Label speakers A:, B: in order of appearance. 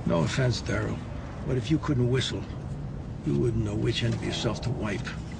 A: No offense, Daryl, but if you couldn't whistle, you wouldn't know which end of yourself to wipe.